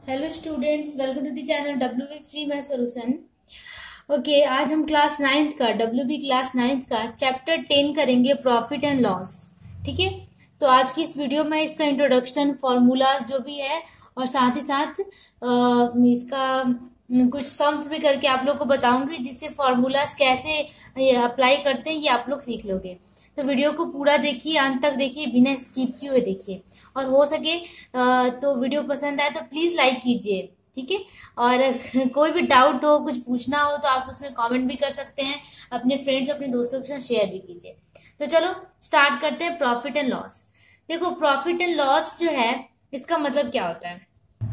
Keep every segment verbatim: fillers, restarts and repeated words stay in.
Hello students, welcome to the channel W B free math solution. Okay, आज हम class ninth का W B class ninth का chapter ten करेंगे, profit and loss. ठीक है, तो आज की इस वीडियो में इसका इंट्रोडक्शन, फॉर्मूलाज जो भी है और साथ ही साथ आ, इसका कुछ सम्स भी करके आप लोग को बताऊंगी, जिससे फॉर्मूलाज कैसे अप्लाई करते हैं ये आप लोग सीख लोगे। तो वीडियो को पूरा देखिए, अंत तक देखिए, बिना स्किप किए हुए देखिए, और हो सके तो वीडियो पसंद आए तो प्लीज लाइक कीजिए। ठीक है, और कोई भी डाउट हो, कुछ पूछना हो तो आप उसमें कमेंट भी कर सकते हैं, अपने फ्रेंड्स अपने दोस्तों के साथ शेयर भी कीजिए। तो चलो स्टार्ट करते हैं प्रॉफिट एंड लॉस। देखो, प्रॉफिट एंड लॉस जो है इसका मतलब क्या होता है?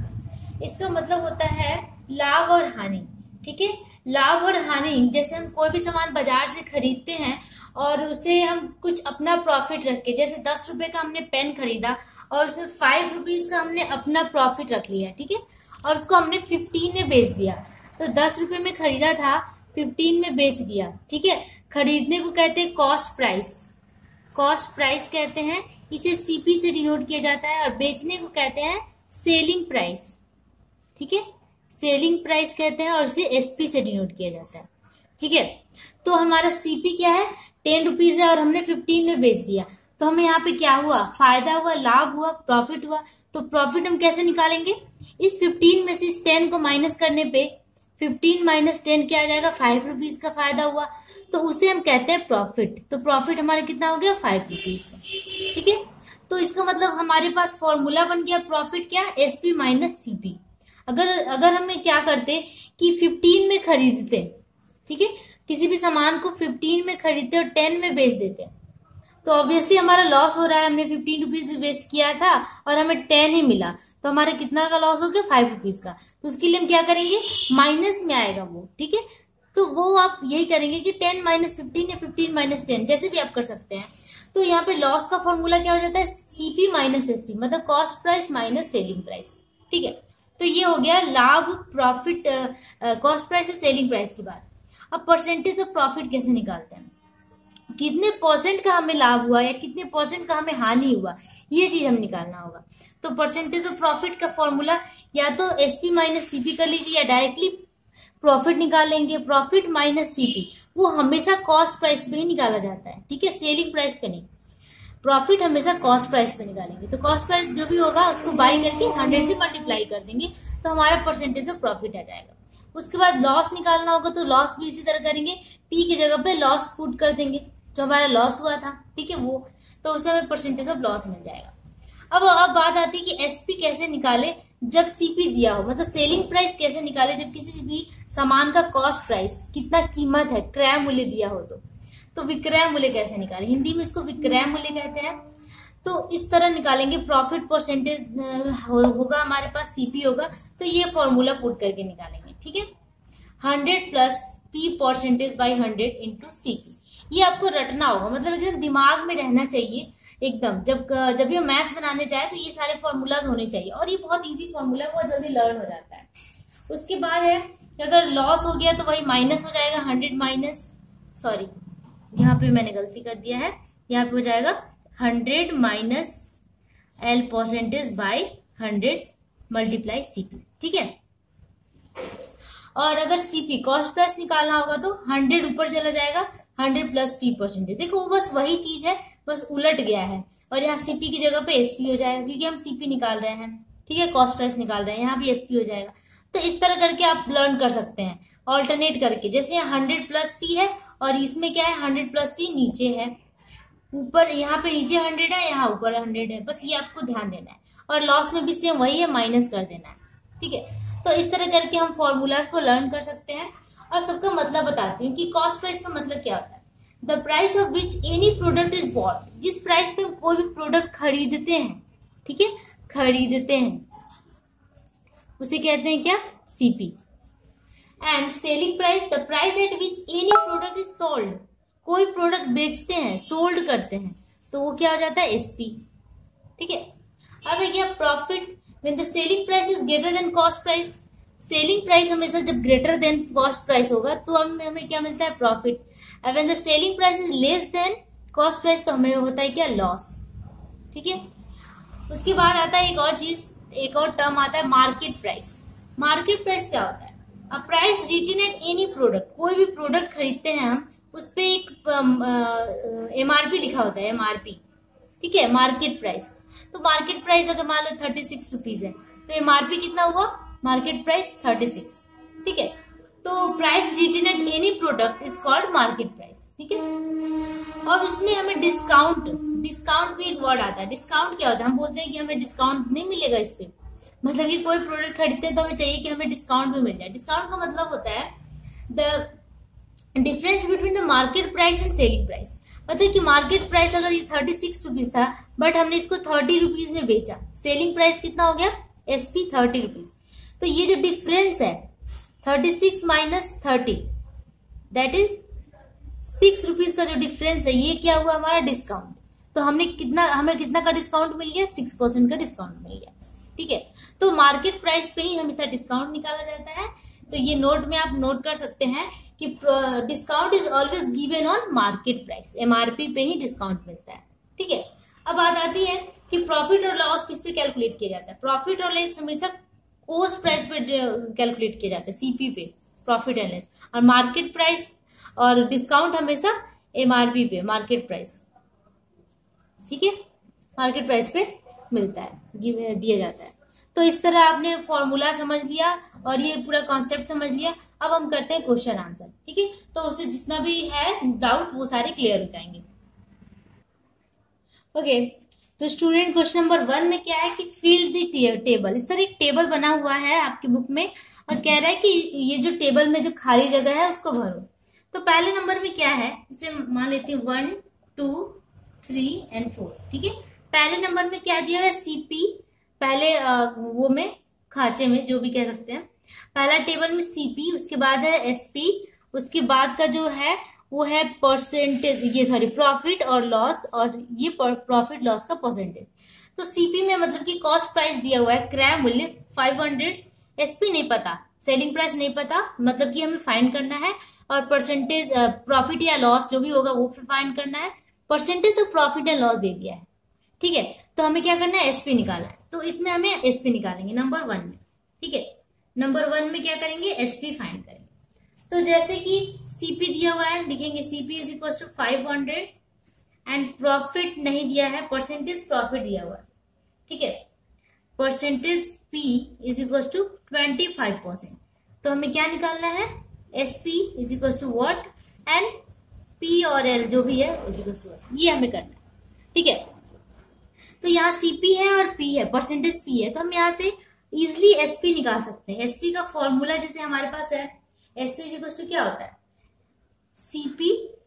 इसका मतलब होता है लाभ और हानि। ठीक है, लाभ और हानि, जैसे हम कोई भी सामान बाजार से खरीदते हैं और उसे हम कुछ अपना प्रॉफिट रख के, जैसे दस रुपए का हमने पेन खरीदा और उसमें फाइव रुपीज का हमने अपना प्रॉफिट रख लिया। ठीक है, और उसको हमने फिफ्टीन में बेच दिया। तो दस रुपए में खरीदा था, फिफ्टीन में बेच दिया। ठीक है, खरीदने को कहते हैं कॉस्ट प्राइस, कॉस्ट प्राइस कहते हैं, इसे सीपी से डिनोट किया जाता है। और बेचने को कहते हैं सेलिंग प्राइस। ठीक है, सेलिंग प्राइस कहते हैं और इसे एसपी से डिनोट किया जाता है। ठीक है, तो हमारा सीपी क्या है? टेन रुपीज है और हमने फिफ्टीन में बेच दिया, तो हमें यहाँ पे क्या हुआ? फायदा हुआ, लाभ हुआ, प्रॉफिट हुआ। तो प्रॉफिट हम कैसे निकालेंगे? इस फिफ्टीन में से इस टेन को माइनस करने पे फिफ्टीन माइनस टेन क्या आ जाएगा? फाइव रुपीज का फायदा हुआ, तो उसे हम कहते हैं प्रॉफिट। तो प्रॉफिट हमारा कितना हो गया? फाइव रुपीज का। ठीक है, तो इसका मतलब हमारे पास फॉर्मूला बन गया प्रॉफिट क्या? SP minus CP. अगर अगर हमें क्या करते कि फिफ्टीन में खरीदते, ठीक है, किसी भी सामान को फिफ्टीन में खरीदते और टेन में बेच देते, तो ऑब्वियसली हमारा लॉस हो रहा है। हमने फिफ्टीन रुपीज वेस्ट किया था और हमें टेन ही मिला, तो हमारा कितना का लॉस हो गया? फाइव रुपीज का। तो उसके लिए हम क्या करेंगे? माइनस में आएगा वो। ठीक है, तो वो आप यही करेंगे कि टेन माइनस फिफ्टीन या फिफ्टीन माइनस टेन, जैसे भी आप कर सकते हैं। तो यहाँ पे लॉस का फॉर्मूला क्या हो जाता है? सीपी माइनस एसपी, मतलब cost price minus selling price. ठीक है, तो ये हो गया लाभ, प्रॉफिट, कॉस्ट प्राइस और सेलिंग प्राइस की बात। अब परसेंटेज ऑफ प्रॉफिट कैसे निकालते हैं? कितने परसेंट का हमें लाभ हुआ या कितने परसेंट का हमें हानि हुआ, ये चीज हम निकालना होगा। तो परसेंटेज ऑफ प्रॉफिट का फॉर्मूला या तो एसपी माइनस सीपी कर लीजिए, या डायरेक्टली प्रॉफिट निकाल लेंगे। प्रॉफिट माइनस सीपी वो हमेशा कॉस्ट प्राइस पे ही निकाला जाता है। ठीक है, सेलिंग प्राइस पे नहीं। प्रॉफिट हमेशा कॉस्ट प्राइस पे निकालेंगे। तो कॉस्ट प्राइस जो भी होगा उसको बाई करके हंड्रेड से मल्टीप्लाई कर देंगे, तो हमारा परसेंटेज ऑफ प्रॉफिट आ जाएगा। उसके बाद लॉस निकालना होगा, तो लॉस भी इसी तरह करेंगे, पी की जगह पे लॉस पुट कर देंगे, जो हमारा लॉस हुआ था। ठीक है, वो तो उससे हमें परसेंटेज ऑफ लॉस मिल जाएगा। अब अब बात आती है कि एसपी कैसे निकाले जब सीपी दिया हो, मतलब सेलिंग प्राइस कैसे निकाले जब किसी भी सामान का कॉस्ट प्राइस, कितना कीमत है, क्रय मूल्य दिया हो। तो तो विक्रय मूल्य कैसे निकाले? हिंदी में इसको विक्रय मूल्य कहते हैं। तो इस तरह निकालेंगे। प्रॉफिट परसेंटेज होगा हमारे पास, सीपी होगा, तो ये फॉर्मूला पुट करके निकालेंगे। ठीक है, hundred plus P percentage by hundred into CP. ये आपको रटना होगा, मतलब एकदम दिमाग में रहना चाहिए एकदम। जब जब ये मैथ्स बनाने जाए तो ये सारे फॉर्मूलाज होने चाहिए, और ये बहुत इजी फॉर्मूला है, बहुत जल्दी लर्न हो जाता है। उसके बाद है अगर लॉस हो गया तो वही माइनस हो जाएगा, हंड्रेड माइनस, सॉरी यहाँ पे मैंने गलती कर दिया है, यहाँ पे हो जाएगा hundred minus L percentage by hundred multiply CP. ठीक है, और अगर सीपी कॉस्ट प्राइस निकालना होगा तो हंड्रेड ऊपर चला जाएगा, हंड्रेड प्लस पी परसेंटेज। देखो बस वही चीज है, बस उलट गया है, और यहाँ सीपी की जगह पे एसपी हो जाएगा, क्योंकि हम सीपी निकाल रहे हैं। ठीक है, कॉस्ट प्राइस निकाल रहे हैं, यहाँ भी एसपी हो जाएगा। तो इस तरह करके आप लर्न कर सकते हैं, ऑल्टरनेट करके। जैसे यहाँ हंड्रेड प्लस पी है और इसमें क्या है? हंड्रेड प्लस पी नीचे है, ऊपर यहाँ पे नीचे हंड्रेड है, यहाँ ऊपर हंड्रेड है, बस ये आपको ध्यान देना है। और लॉस में भी सेम वही है, माइनस कर देना है। ठीक है, तो इस तरह करके हम फॉर्मूलाज को लर्न कर सकते हैं। और सबका मतलब बताती हूँ कि कॉस्ट प्राइस का मतलब क्या होता है। The price of which any product is bought, जिस प्राइस पे कोई भी प्रोडक्ट खरीदते हैं, ठीक है, खरीदते हैं, उसे कहते हैं क्या? CP. And selling price, the price at which any product is sold, कोई प्रोडक्ट बेचते हैं, सोल्ड करते हैं, तो वो क्या हो जाता है? एसपी। ठीक है, अब है क्या? Profit when the selling price is greater than cost price. Selling price हमेशा जब ग्रेटर देन कॉस्ट प्राइस होगा तो हमें हमें क्या मिलता है? Profit. And when the selling price is less than cost price, तो हमें होता है क्या? लॉस। ठीक है, उसके बाद आता है एक और चीज, एक और टर्म आता है मार्केट प्राइस। मार्केट प्राइस क्या होता है? A price written at any product, कोई भी प्रोडक्ट खरीदते हैं हम, उस पे एक एमआरपी लिखा होता है, एमआरपी, ठीक है, मार्केट प्राइस। तो मार्केट प्राइस अगर मान लो थर्टी सिक्स रुपीज है तो एमआरपी कितना हुआ? मार्केट प्राइस थर्टी सिक्स, ठीक है। तो price written at any product is called market price, ठीक है। और उसमें हमें डिस्काउंट, डिस्काउंट भी एक वर्ड आता है। डिस्काउंट क्या होता है? हम बोलते हैं कि हमें डिस्काउंट नहीं मिलेगा इस पे, मतलब कि कोई प्रोडक्ट खरीदते हैं तो हमें चाहिए कि हमें डिस्काउंट भी मिल जाए। डिस्काउंट का मतलब होता है the difference between the market price and selling price. मतलब कि मार्केट प्राइस अगर ये थर्टी सिक्स रुपीज था बट हमने इसको थर्टी रुपीज में बेचा, सेलिंग प्राइस कितना हो गया? SP thirty rupees. तो ये जो डिफरेंस है thirty six minus thirty, that is six rupees का जो डिफरेंस है, ये क्या हुआ? हमारा डिस्काउंट। तो हमने कितना, हमें कितना का डिस्काउंट मिल गया? सिक्स परसेंट का डिस्काउंट मिल गया, ठीक है। तो मार्केट प्राइस पे ही हमेशा डिस्काउंट निकाला जाता है। तो ये नोट में आप नोट कर सकते हैं कि discount is always given on market price, MRP पे ही डिस्काउंट मिलता है, ठीक है। अब बात आती है कि प्रॉफिट और लॉस किस पे कैलकुलेट किया जाता है? प्रॉफिट और लॉस हमेशा कॉस्ट प्राइस पे कैलकुलेट किया जाता है, सीपी पे, प्रॉफिट एंड लॉस। और मार्केट प्राइस और डिस्काउंट हमेशा एमआरपी पे, मार्केट प्राइस, ठीक है, मार्केट प्राइस पे मिलता है, दिया जाता है। तो इस तरह आपने फॉर्मूला समझ लिया और ये पूरा कॉन्सेप्ट समझ लिया। अब हम करते हैं क्वेश्चन आंसर, ठीक है। तो उससे जितना भी है डाउट वो सारे क्लियर हो जाएंगे। ओके, तो स्टूडेंट क्वेश्चन नंबर वन में क्या है कि फिल द टेबल। इस तरह एक टेबल बना हुआ है आपकी बुक में और कह रहा है कि ये जो टेबल में जो खाली जगह है उसको भरो। तो पहले नंबर में क्या है, इसे मान लेते हैं one two three and four, ठीक है। पहले नंबर में क्या दिया हुआ है? सीपी, पहले वो में खांचे में जो भी कह सकते हैं, पहला टेबल में सीपी, उसके बाद है एसपी, उसके बाद का जो है वो है परसेंटेज, ये सॉरी प्रॉफिट और लॉस, और ये प्रॉफिट लॉस का परसेंटेज। तो सीपी में मतलब कि कॉस्ट प्राइस दिया हुआ है, क्रय मूल्य फाइव हंड्रेड, एसपी नहीं पता, सेलिंग प्राइस नहीं पता, मतलब कि हमें फाइंड करना है, और परसेंटेज प्रॉफिट या लॉस जो भी होगा वो फाइंड करना है। Percentage of profit and loss दे दिया है, ठीक है। तो हमें क्या करना है? एसपी निकालना है। तो इसमें हमें एसपी निकालेंगे नंबर वन में, ठीक है। नंबर वन में क्या करेंगे? एसपी फाइंड करेंगे। तो जैसे कि सीपी दिया हुआ है, लिखेंगे CP is equal to five hundred and profit नहीं दिया है, परसेंटेज प्रॉफिट दिया हुआ है, ठीक है। Percentage P is equal to twenty five percent. तो हमें क्या निकालना है? SP is equal to what and P और एल जो भी है इज इक्वल टू व्हाट, ये हमें करना है, ठीक है। तो यहाँ सीपी है और पी है, परसेंटेज पी है, तो हम यहाँ से इजिली एसपी निकाल सकते हैं। एसपी का फॉर्मूला जैसे हमारे पास है, एसपी इज इक्वल टू क्या होता है? CP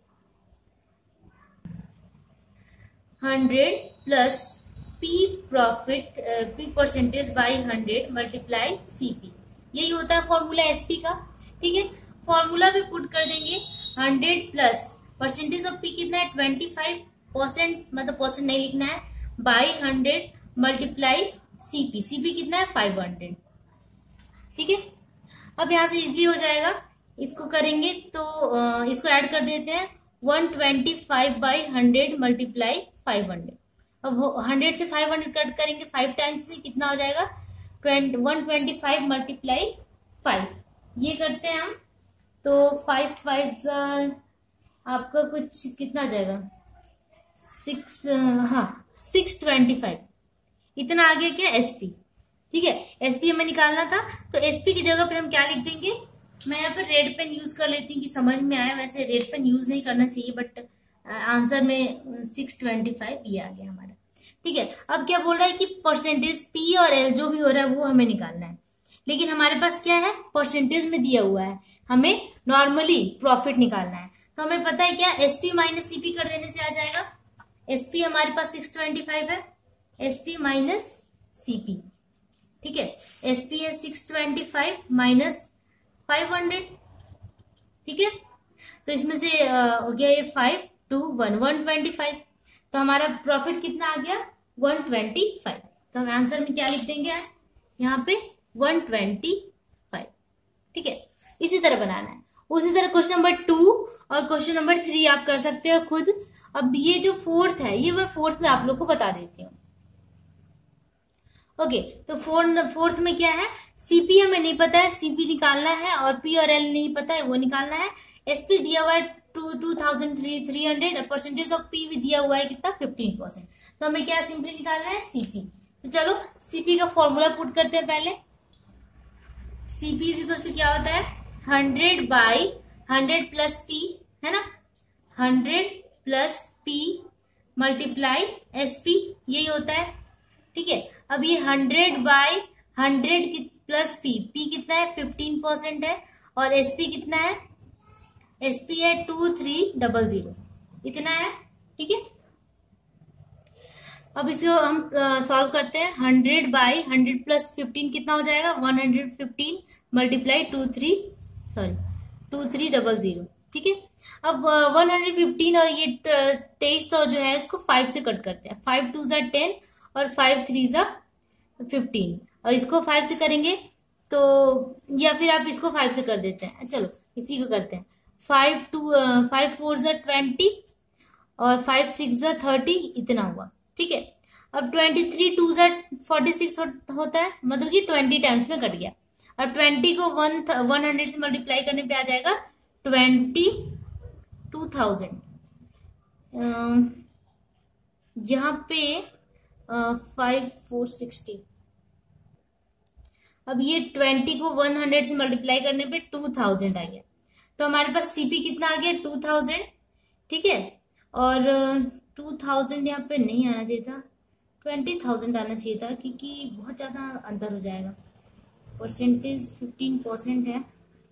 hundred plus P profit, P percentage by hundred multiply CP, यही होता है फॉर्मूला एसपी का, ठीक है। फॉर्मूला भी पुट कर देंगे, hundred plus percentage of P कितना है? ट्वेंटी फाइव परसेंट, मतलब परसेंट नहीं लिखना है, by hundred multiply CP, CP कितना है? फाइव हंड्रेड, ठीक है। अब यहां से इजी हो जाएगा, इसको करेंगे तो इसको ऐड कर देते हैं, one twenty five by hundred multiply five hundred. अब हंड्रेड से फाइव हंड्रेड कट करेंगे फाइव टाइम्स में, कितना हो जाएगा? One twenty five multiply five, ये करते हैं हम तो फाइव फाइव आपका कुछ कितना आ जाएगा? सिक्स, हाँ सिक्स ट्वेंटी फाइव, इतना आ गया क्या? एसपी, ठीक है। एसपी हमें निकालना था, तो एसपी की जगह पे हम क्या लिख देंगे? मैं यहाँ पे रेड पेन यूज कर लेती हूँ कि समझ में आया, वैसे रेड पेन यूज नहीं करना चाहिए, बट आंसर में सिक्स ट्वेंटी फाइव ये आ गया हमारा, ठीक है। अब क्या बोल रहा है कि परसेंटेज पी और एल जो भी हो रहा है वो हमें निकालना है, लेकिन हमारे पास क्या है? परसेंटेज में दिया हुआ है, हमें नॉर्मली प्रॉफिट निकालना है। तो हमें पता है क्या? एसपी माइनस सीपी कर देने से आ जाएगा। एसपी हमारे पास सिक्स ट्वेंटी फाइव है, एसपी माइनस सीपी, ठीक है। एसपी है six twenty five minus five hundred, ठीक है। तो इसमें से हो गया ये five two one, one twenty five, तो हमारा प्रॉफिट कितना आ गया? One twenty five. तो हम आंसर में क्या लिख देंगे यहाँ पे? वन ट्वेंटी फाइव, ठीक है। इसी तरह बनाना है। उसी तरह क्वेश्चन नंबर टू और क्वेश्चन नंबर थ्री आप कर सकते हो खुद। अब ये जो फोर्थ है, ये मैं फोर्थ में आप लोग को बता देती हूँ। ओके, तो फोर फोर्थ में क्या है, सीपी हमें नहीं पता है, सीपी निकालना है, और पी और एल नहीं पता है, वो निकालना है। एसपी दिया हुआ है two two thousand three hundred, percentage of P भी दिया हुआ है कितना, फिफ्टीन परसेंट। तो हमें क्या सिंपली निकालना है, सीपी। तो चलो सीपी का फॉर्मूला पुट करते हैं पहले। सीपी इज इक्वल टू क्या होता है, hundred by hundred plus P, है ना, hundred plus P multiply SP, यही होता है। ठीक है, अब ये hundred by hundred plus P, P कितना है, फिफ्टीन परसेंट है, और एसपी कितना है, एसपी है टू थ्री डबल जीरो, इतना है। ठीक है, अब इसको हम सॉल्व करते हैं। Hundred by hundred plus fifteen कितना हो जाएगा, one hundred fifteen multiply two three sorry two three double zero. ठीक है, अब वन हंड्रेड फिफ्टीन और ये तेईस सौ जो है इसको फाइव से कट करते हैं। फाइव टू जा टेन और फाइव थ्री जा फिफ्टीन, और इसको फाइव से करेंगे तो, या फिर आप इसको फाइव से कर देते हैं, चलो इसी को करते हैं। फाइव टू फाइव फोर जा ट्वेंटी और फाइव सिक्स जा थर्टी, इतना हुआ। ठीक है, अब ट्वेंटी थ्री टू जा फोर्टी सिक्स होता है, मतलब कि ट्वेंटी टाइम्स में कट गया। अब ट्वेंटी को वन वन हंड्रेड से मल्टीप्लाई करने पे आ जाएगा ट्वेंटी टू थाउजेंड, यहाँ पे फाइव फोर सिक्सटी। अब ये ट्वेंटी को वन हंड्रेड से मल्टीप्लाई करने पे टू थाउजेंड आ गया, तो हमारे पास सीपी कितना आ गया, टू थाउजेंड। ठीक है, और टू थाउजेंड यहाँ पे नहीं आना चाहिए था, ट्वेंटी थाउजेंड आना चाहिए था, क्योंकि बहुत ज़्यादा अंतर हो जाएगा। परसेंटेज फिफ्टीन परसेंट है,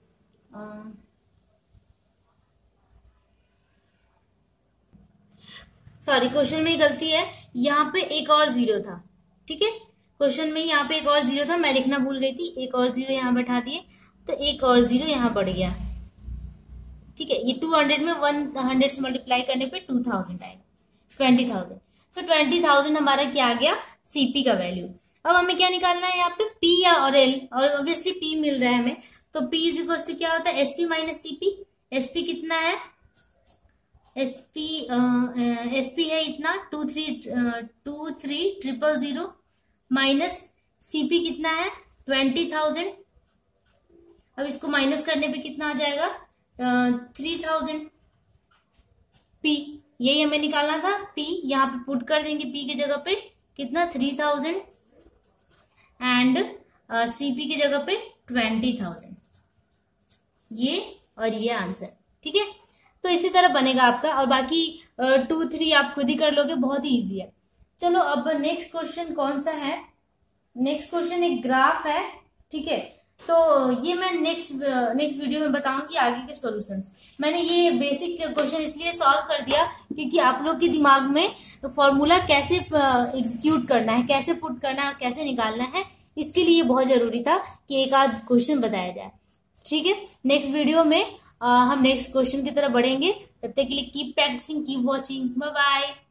सॉरी क्वेश्चन में गलती है, यहाँ पे एक और जीरो था। ठीक है, क्वेश्चन में यहाँ पे एक और जीरो था, मैं लिखना भूल गई थी, एक और जीरो यहाँ बैठा दिए, तो एक और जीरो यहाँ बढ़ गया। ठीक है, ये टू हंड्रेड में वन हंड्रेड से मल्टीप्लाई करने पे टू थाउजेंड आएगा, ट्वेंटी थाउजेंड। तो ट्वेंटी थाउजेंड हमारा क्या आ गया, सीपी का वैल्यू। अब हमें क्या निकालना है यहाँ पे, पी या और एल, और ऑब्वियसली पी मिल रहा है हमें, तो पी इज इक्वल टू क्या होता है, एसपी माइनस सीपी। एसपी कितना है, एसपी एसपी है इतना two three two three triple zero, minus CP कितना है, ट्वेंटी थाउजेंड। अब इसको माइनस करने पे कितना आ जाएगा, थ्री थाउजेंड। पी यही हमें निकालना था, पी यहाँ पे पुट कर देंगे, पी की जगह पे कितना, थ्री थाउजेंड, एंड सीपी की जगह पे ट्वेंटी थाउजेंड, ये और ये आंसर। ठीक है, तो इसी तरह बनेगा आपका, और बाकी टू थ्री आप खुद ही कर लोगे, बहुत ही इजी है। चलो अब नेक्स्ट क्वेश्चन कौन सा है, नेक्स्ट क्वेश्चन एक ग्राफ है। ठीक है, तो ये मैं नेक्स्ट नेक्स्ट वीडियो में बताऊंगी आगे के सॉल्यूशंस। मैंने ये बेसिक क्वेश्चन इसलिए सॉल्व कर दिया क्योंकि आप लोग के दिमाग में फॉर्मूला कैसे एग्जीक्यूट करना है, कैसे पुट करना है और कैसे निकालना है, इसके लिए बहुत जरूरी था कि एक आध क्वेश्चन बताया जाए। ठीक है, नेक्स्ट वीडियो में आ, हम नेक्स्ट क्वेश्चन की तरफ बढ़ेंगे। तब तक के लिए keep practising, keep watching, bye bye.